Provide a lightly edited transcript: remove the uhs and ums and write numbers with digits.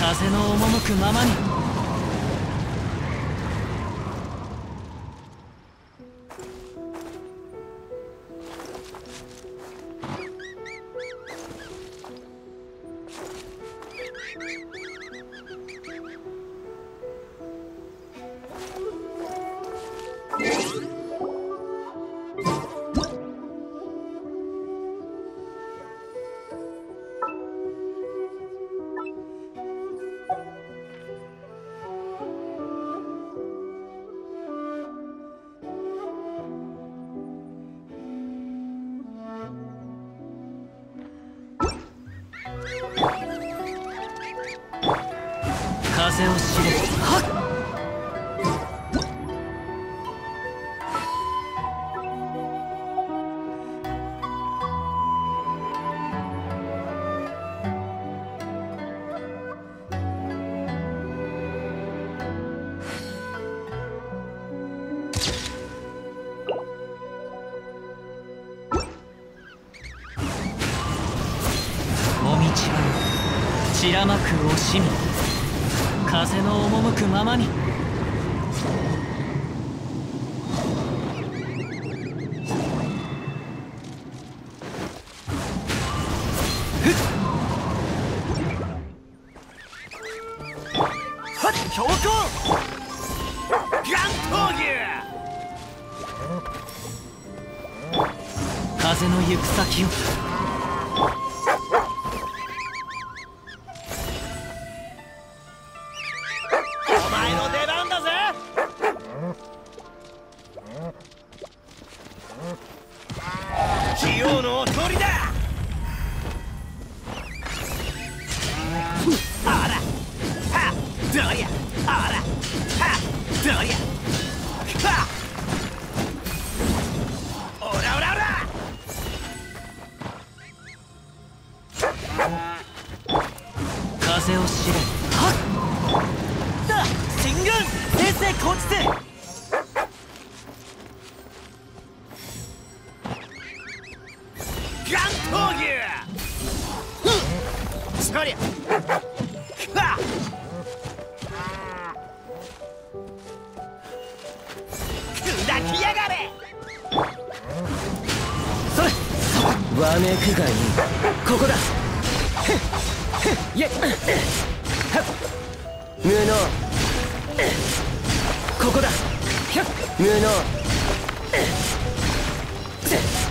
風の赴くままに。風を知れ。はっ。お道は散らまく惜しみ。風の赴くままに。強行ガン闘牛。風の行く先を。お前の出番だぜ。器用のおとりだ。あらはっどりゃ。あらはっどりゃ。はっオラオラオラ。風を知れ。はっだ進軍平成後日。ガン闘牛。そりゃはっ砕きやがれ。それわめくがいい。ここだ。いえ無能。ここだ。無能。